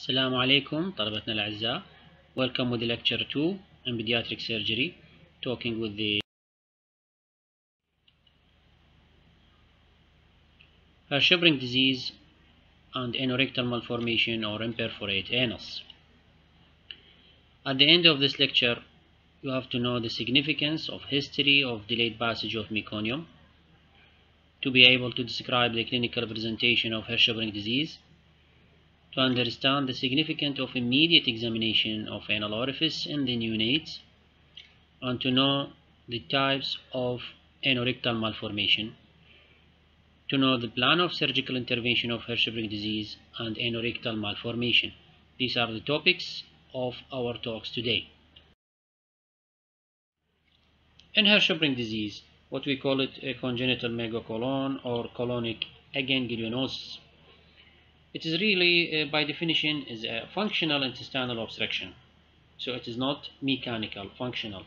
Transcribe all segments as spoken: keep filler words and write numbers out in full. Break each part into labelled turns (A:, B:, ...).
A: السلام عليكم طلبتنا الأعزاء. Welcome with the lecture two in pediatric surgery, talking with the Hirschsprung disease and anorectal malformation or imperforate anus. At the end of this lecture, you have to know the significance of history of delayed passage of meconium, to be able to describe the clinical presentation of Hirschsprung disease, to understand the significance of immediate examination of anal orifice in the neonates, and to know the types of anorectal malformation, to know the plan of surgical intervention of Hirschsprung disease and anorectal malformation. These are the topics of our talks today. In Hirschsprung disease, what we call it a congenital megacolon or colonic aganglionosis. It is really, uh, by definition, is a functional intestinal obstruction. So it is not mechanical, functional.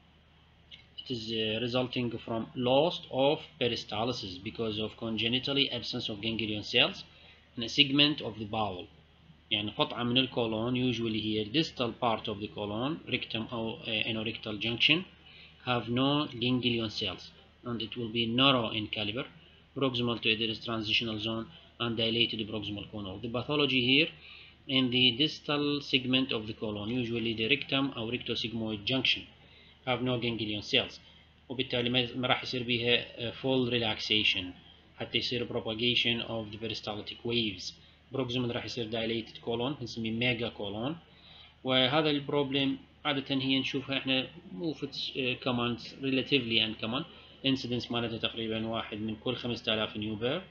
A: It is uh, resulting from loss of peristalsis because of congenitally absence of ganglion cells in a segment of the bowel. يعني قطعة من الcolon, usually here distal part of the colon, rectum or uh, anorectal junction, have no ganglion cells, and it will be narrow in caliber, proximal to the transitional zone, and dilated proximal conol. The pathology here in the distal segment of the colon, usually the rectum or rectosigmoid junction, have no ganglion cells، وبالتالي ما راح يصير بيها full relaxation حتى يصير propagation of the peristaltic waves. proximal راح يصير dilated colon، نسميه ميجا colon. وهذا البروبلم عادة هي نشوفها احنا مو كمان relatively uncommon. incidence مالتها تقريبا واحد من كل خمسة آلاف نيو بير.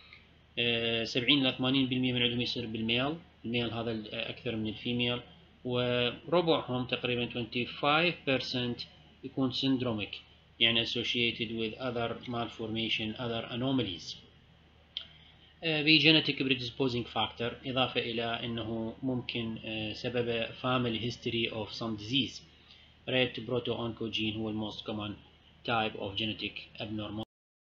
A: سبعين إلى ثمانين بالمئة من عندهم يصير بالميل، الميل هذا أكثر من الفيميل، وربعهم تقريبا twenty-five percent يكون syndromic، يعني associated with other malformation, other anomalies. بgenetic predisposing factor، إضافة إلى أنه ممكن سبب family history of some disease. Rett proto-oncogene هو most common type of genetic abnormality.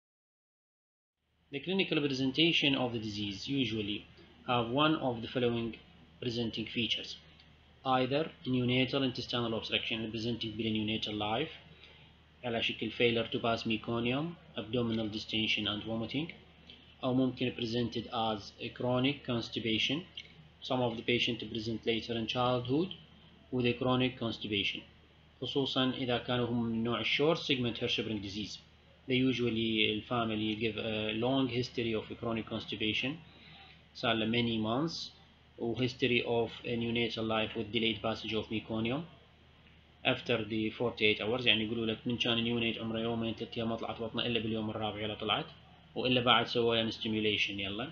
A: The clinical presentation of the disease usually have one of the following presenting features: either neonatal intestinal obstruction representing neonatal life على شكل failure to pass meconium, abdominal distension and vomiting، أو ممكن presented as a chronic constipation. Some of the patients present later in childhood with a chronic constipation، خصوصا إذا كانوا هم من نوع short segment Hirschsprung disease. They usually the family give a long history of a chronic constipation صار له many months، و history of a neonatal life with delayed passage of meconium after the forty-eight hours. يعني يقولوا لك من كان نيونيت عمره يومين ثلاث أيام ما طلعت بطنه إلا باليوم الرابع يلا طلعت، وإلا بعد سوى له stimulation يلا.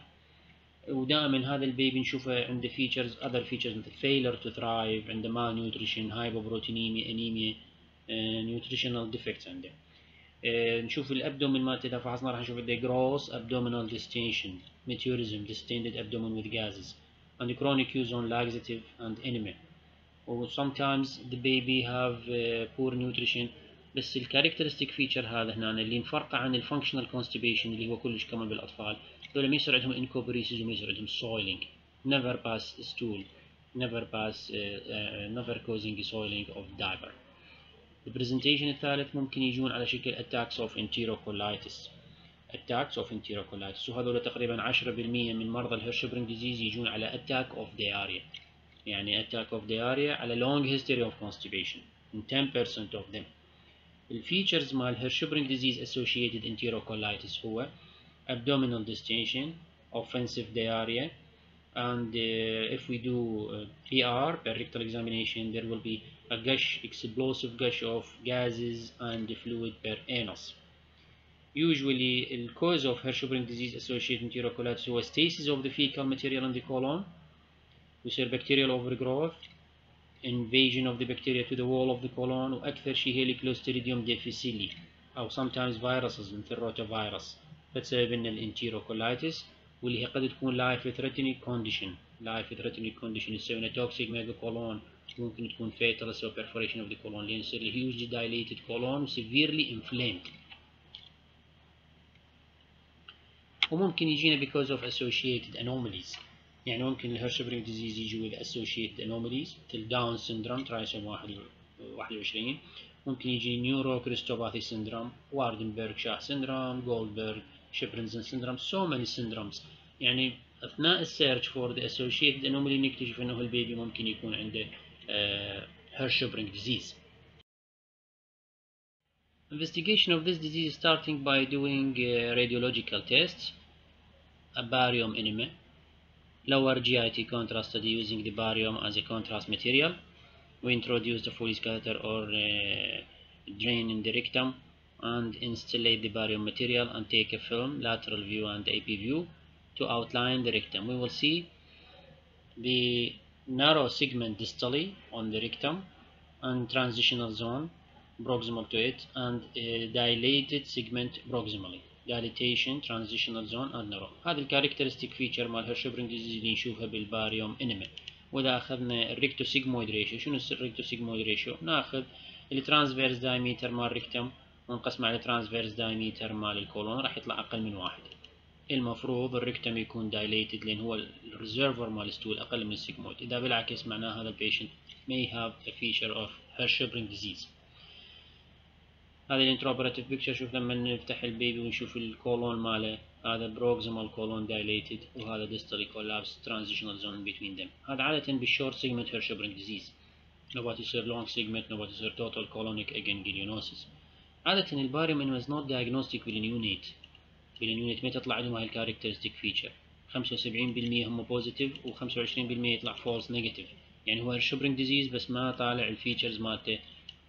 A: ودائما هذا البيبي نشوفه عنده features other features مثل failure to thrive، عنده malnutrition، hypoproteinemia، anemia، uh, nutritional defects عنده. Uh, نشوف الابدومين مالته اذا فحصنا راح نشوف عنده gross abdominal distension، meteorism، distended abdomen with gases، and chronic use on laxative and enema. or sometimes the baby have uh, poor nutrition. بس الكاركترستيك فيتشر هذا هنا اللي مفرقه عن الفانكشنال كونستيبيشن اللي هو كلش كمان بالاطفال، هذول ما يصير عندهم انكوبريسيس وما يصير عندهم soiling، never pass stool، never pass uh, uh, never causing soiling of diaper. البرزنتيشن الثالث ممكن يجون على شكل attacks of enterocolitis، attacks of enterocolitis، وهذول تقريبا عشرة بالمئة من مرضى الهيرشبرونج ديزيز يجون على attack of diarrhea، يعني attack of diarrhea على long history of constipation in ten percent of them. الفيتشرز مال Hirschsprung disease associated enterocolitis هو abdominal distension، offensive diarrhea، and uh, if we do uh, P R per rectal examination there will be a gush, explosive gush of gases and fluid per anus. Usually the cause of Hirschsprung disease associated enterocolitis هو stasis of the fecal material in the colon، ويصير bacterial overgrowth، invasion of the bacteria to the wall of the colon، وأكثر شيء هي الكلوستريديوم difficile أو sometimes viruses مثل rotavirus فتسبب لنا الانتيروكولايتس، واللي هي قد تكون life threatening condition life threatening condition يسوي لنا toxic megacolon، ممكن تكون fatal يسوي perforation of the colon لأن يصير hugely dilated colon severely inflamed. وممكن يجينا because of associated anomalies يعني ممكن الهيرشبرينج ديزيز يجي with associated anomalies مثل داون سيندروم ترايسوم واحد وعشرين، ممكن يجي نيورو كريستوباثي سيندروم، واردنبرغ شاه سيندروم، جولدبرغ شيبرنزن سيندروم، so many syndromes. يعني أثناء السيرش for the associated anomaly نكتشف إنه البيبي ممكن يكون عنده هيرشبرينج disease. Investigation of this disease starting by doing uh, radiological tests, a barium enema, lower G I T contrast study using the barium as a contrast material. We introduce the Foley's catheter or uh, drain in the rectum and installate the barium material and take a film, lateral view and A P view to outline the rectum. We will see the narrow segment distally on the rectum and transitional zone proximal to it and a dilated segment proximally. dilatation transitional zone and narrow. هذه الكاركترستيك فيتشر مال هيرشبرينج ديزيز اللي نشوفها بالباريوم انيما. واذا اخذنا الريكتو سيجمويد ريشيو، شنو الريكتو سيجمويد ريشيو؟ ناخذ الترانسفيرس دايمتر مال الريكتم ونقسمه على الترانسفيرس دايمتر مال الكولون، راح يطلع اقل من واحد. المفروض الريكتم يكون دايليتد لان هو الريزرفر مال الستول اقل من السيجمويد. اذا بالعكس معناه هذا البيشنت may have a feature of هيرشبرينج disease. هذا الانتروبراتيف بيكتشر. شوف لما نفتح البيبي ونشوف الكولون ماله، هذا بروكسيمال كولون دايليتد وهذا ديستالي كولابس ترانزيشنال زون بين ذم. هذا عادة بالشورت سيجمنت هيرشبرينج ديزيز. نوبات يصير لونج سيجمنت، نوبات يصير توتال كولونيك اجنجليونوسيس. عادة الباريوم انوز نوت دايجنوستيك بالنيونيت. بالنيونيت ما تطلع لهم هاي الكاركترستيك فيتشر. خمسة وسبعين بالمية هم بوزيتيف وخمسة وعشرين بالمية يطلع فولس نيجاتيف. يعني هو هيرشبرينج ديزيز بس ما طالع الفيتشرز مالته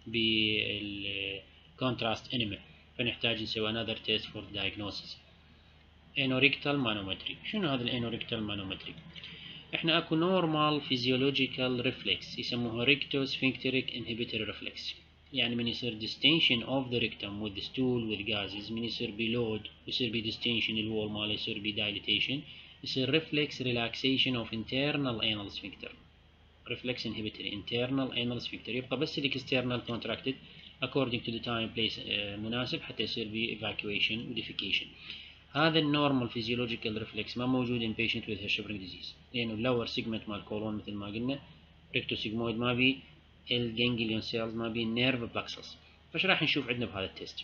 A: بال contrast enema، فنحتاج نسوي another test for diagnosis. anorectal manometry. شنو هذا الانوريكتال مانومتري؟ احنا اكو normal physiological reflex يسموها recto sphincteric inhibitory reflex. يعني من يصير distension of the rectum with the stool with gases، من يصير بلود يصير بديستنشن الوول ماله يصير بدايليتيشن، يصير reflex relaxation of internal anal sphincter. reflex inhibitory internal anal sphincter، يبقى بس ال external contracted according to the time place uh, مناسب حتى يصير ب evacuation و defecation. هذا النورمال physiological reflex ما موجود in patient with هيرشبرينج disease لأنه lower segment مال الكولون مثل ما قلنا rectosigmoid ما بي الجانجليون سيلز ما بي nerve plexus. فش راح نشوف عندنا بهذا التست؟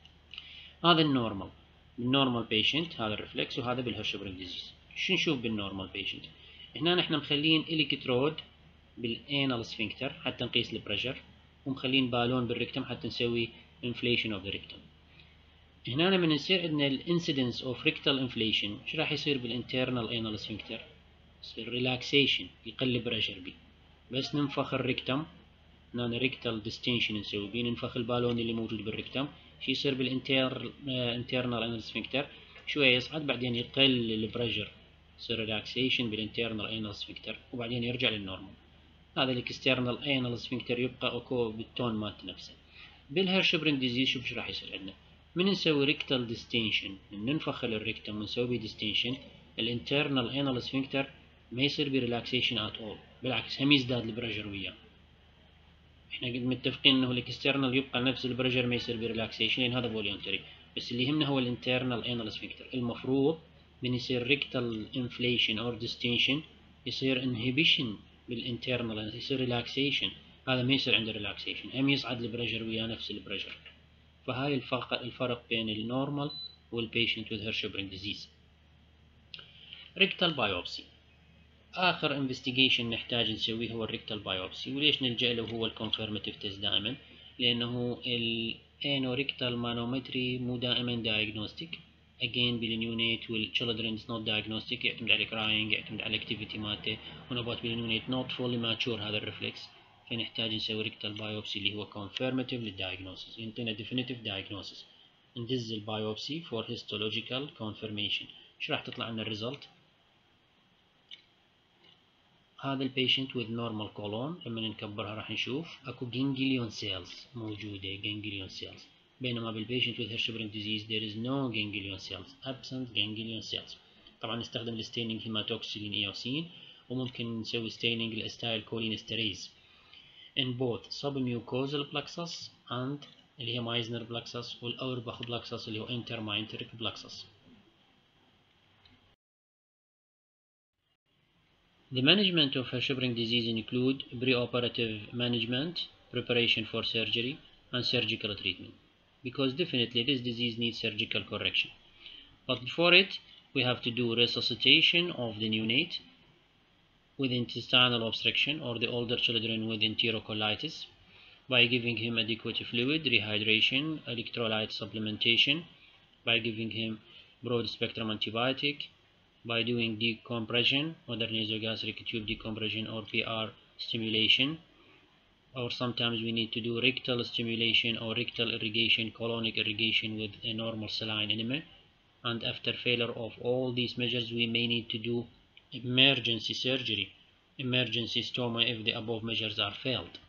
A: هذا النورمال بالنورمال patient هذا الرفلكس، وهذا بالهيرشبرينج disease. شو نشوف بالنورمال patient؟ هنا نحن مخلين الكترود بالانال سفنكتر حتى نقيس البريشر، ومخلين بالون بالريكتم حتى نسوي inflation of the rectum. هنا لما يصير عندنا الانسيدنس اوف ريكتال انفليشن، ايش راح يصير بالانترنال انال سفنكتر؟ يصير ريلاكسيشن، يقل البريشر بي. بس ننفخ الريكتم، هنا ريكتال ديستنشن نسوي بيه، ننفخ البالون اللي موجود بالريكتم، شو يصير بالانتر انترنال انال سفنكتر؟ شويه يصعد بعدين يقل البريشر، يصير ريلاكسيشن بالانترنال انال سفنكتر وبعدين يرجع للنورمال. هذا الاكسترنال انال سفنكتر يبقى اوكو بالتون مالت نفسه. بالهيرشبرينج ديزيز شوف ايش راح يصير عندنا. من نسوي ريكتال ديستنشن، من ننفخ الريكتم ونسوي بيه ديستنشن، الانترنال انال سفنكتر ما يصير بريلاكسيشن ات اول، بالعكس هم يزداد البريشر وياه. احنا قد متفقين انه الاكسترنال يبقى نفس البريشر ما يصير بريلاكسيشن لان هذا فوليونتري، بس اللي يهمنا هو الانترنال انال سفنكتر. المفروض من يصير ريكتال انفليشن اور ديستنشن يصير انهبيشن بالانترنال، يصير ريلاكسيشن، هذا ما يصير عنده ريلاكسيشن، هم يصعد البريشر وياه نفس البريشر. فهاي الفرق الفرق بين النورمال والبيشنت with هيرشبرينج ديزيز. ريكتال بايوبسي آخر انفستيجيشن نحتاج نسويه هو الريكتال بايوبسي. وليش نلجأ له هو الكونفيرماتيف تيست دائما؟ لأنه الانوريكتال مانومتري مو دائما دايجنوستيك. again بالنيونيت والchildren is not diagnostic، يعتمد على crying، يعتمد على الاكتيفيتي مالته، ونبات بالنيونيت not fully mature هذا الريفلكس، فنحتاج نسوي ريكتال بايوبسي اللي هو confirmative للدايجنوسيس، ينطينا definitive diagnosis. ندز البايوبسي for histological confirmation. شو راح تطلع لنا الريزلت؟ هذا البيشنت with normal colon لما نكبرها راح نشوف اكو ganglion cells موجودة، ganglion cells، بينما بالبيشنت with هيرشبرينج disease there is no ganglion cells، absent ganglion cells. طبعا نستخدم الستيننج هيماتوكسيلين ايوسين، وممكن نسوي ستيننج الاستايل كولينستريز in both submucosal plexus and اللي هي مايزنر plexus والأوربخ plexus اللي هو intermyenteric plexus. The management of Hirschsprung disease include preoperative management, preparation for surgery, and surgical treatment, because definitely this disease needs surgical correction. But before it, we have to do resuscitation of the neonate with intestinal obstruction or the older children with enterocolitis by giving him adequate fluid, rehydration, electrolyte supplementation, by giving him broad spectrum antibiotic, by doing decompression, whether nasogastric tube decompression or P R stimulation, or sometimes we need to do rectal stimulation or rectal irrigation, colonic irrigation with a normal saline enema. And after failure of all these measures, we may need to do emergency surgery, emergency stoma if the above measures are failed.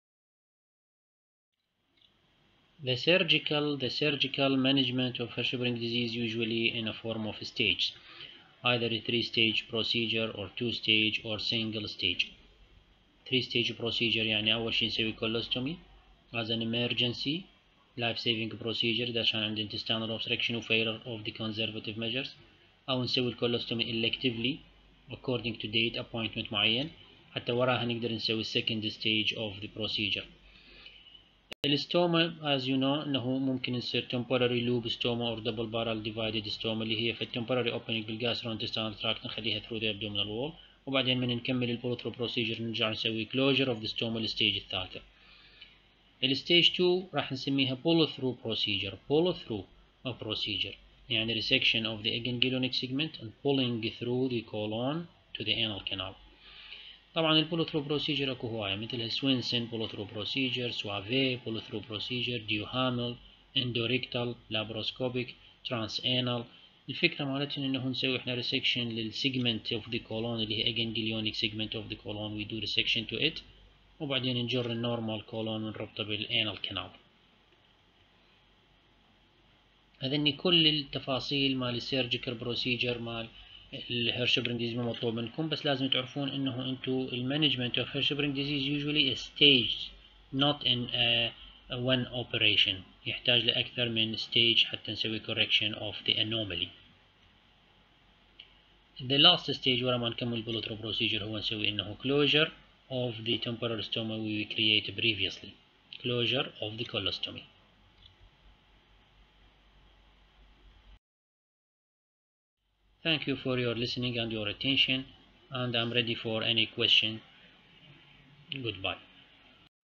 A: The surgical, the surgical management of Hirschsprung disease usually in a form of stage, either a three-stage procedure or two-stage or single stage. Three-stage procedure يعني أول شيء نسوي colostomy as an emergency life-saving procedure ده عشان عند intestinal obstruction و failure of the conservative measures، أو نسوي colostomy electively according to date appointment معين حتى وراها نقدر نسوي second stage of the procedure. الستوما as you know انه ممكن يصير temporary loop stoma or double barrel divided stoma اللي هي في temporary opening بالgastrointestinal tract نخليها through the abdominal wall، وبعدين من نكمل البولو procedure نرجع نسوي closure of the stoma الستيج الثالثة. الستيج two راح نسميها pull through procedure pull through of procedure يعني resection of the ganglionic segment and pulling through the colon to the anal canal. طبعا البولو ثرو بروسيجر اكو هواية مثل سوينسن بولو ثرو بروسيجر، سوافي بولو ثرو بروسيجر، ديوهامل، اندوريكتال، لابروسكوبيك، ترانس انال. الفكرة مالتهم انه نسوي احنا ريسكشن للسيجمنت اوف ذا كولون اللي هي اجنجليونيك سيجمنت اوف ذا كولون وي دو ريسكشن تو ات، وبعدين نجر النورمال كولون ونربطه بالانال كانال. هذني كل التفاصيل مال السيرجيكال بروسيجر مال الهيرشبرنج ديزيز مو مطلوب منكم، بس لازم تعرفون انه انتو المانجمنت اوف هيرشبرنج ديزيز usually is staged not in a, a one operation، يحتاج لأكثر من stage حتى نسوي correction of the anomaly. The last stage ورا ما نكمل البولوترو بروسيجر هو نسوي انه closure of the temporal stoma we create previously، closure of the colostomy. Thank you for your listening and your attention, and I'm ready for any question. Goodbye.